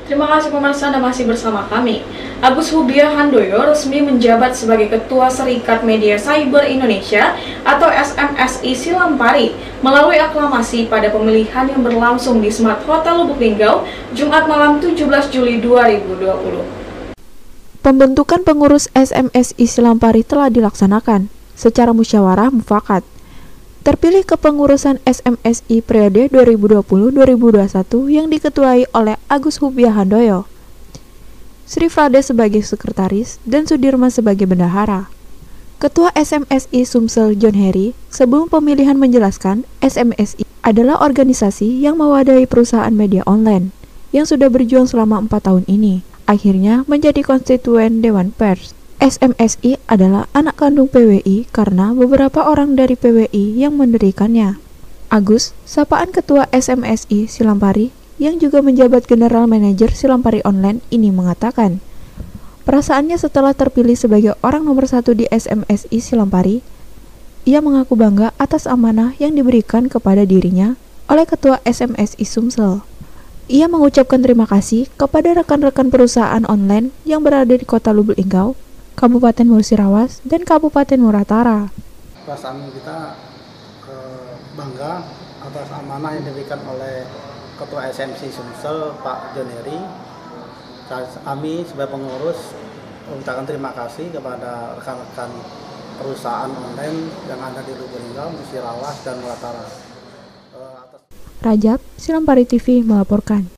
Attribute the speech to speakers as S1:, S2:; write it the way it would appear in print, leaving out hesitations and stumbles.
S1: Terima kasih pemirsa Anda masih bersama kami. Agus Hubiah Handoyo resmi menjabat sebagai Ketua Serikat Media Cyber Indonesia atau SMSI Silampari melalui aklamasi pada pemilihan yang berlangsung di Smart Hotel Lubuk Linggau, Jumat malam 17 Juli 2020.
S2: Pembentukan pengurus SMSI Silampari telah dilaksanakan secara musyawarah mufakat. Terpilih kepengurusan SMSI periode 2020-2021 yang diketuai oleh Agus Hubiah Handoyo, Sri Frade sebagai sekretaris, dan Sudirman sebagai bendahara. Ketua SMSI Sumsel John Heri sebelum pemilihan menjelaskan SMSI adalah organisasi yang mewadahi perusahaan media online yang sudah berjuang selama 4 tahun ini, akhirnya menjadi konstituen Dewan Pers. SMSI adalah anak kandung PWI karena beberapa orang dari PWI yang mendirikannya. Agus, sapaan Ketua SMSI Silampari, yang juga menjabat General Manager Silampari Online ini mengatakan, perasaannya setelah terpilih sebagai orang nomor 1 di SMSI Silampari, ia mengaku bangga atas amanah yang diberikan kepada dirinya oleh Ketua SMSI Sumsel. Ia mengucapkan terima kasih kepada rekan-rekan perusahaan online yang berada di Kota Lubuk Linggau, Kabupaten Musirawas, dan Kabupaten Muratara.
S3: Perasaan kita bangga atas amanah yang diberikan oleh Ketua SMSI Sumsel, Pak John Heri. Kami sebagai pengurus mengucapkan terima kasih kepada rekan-rekan perusahaan online yang ada di Lubuk Linggau, Musirawas, dan Muratara.
S2: Rajab, Silampari TV melaporkan.